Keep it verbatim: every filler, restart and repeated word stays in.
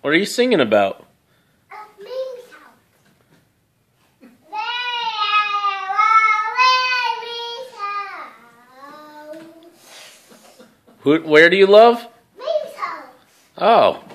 What are you singing about? Uh, Mamie's house. Mamie's house. Who, where do you love? Mamie's house. Oh.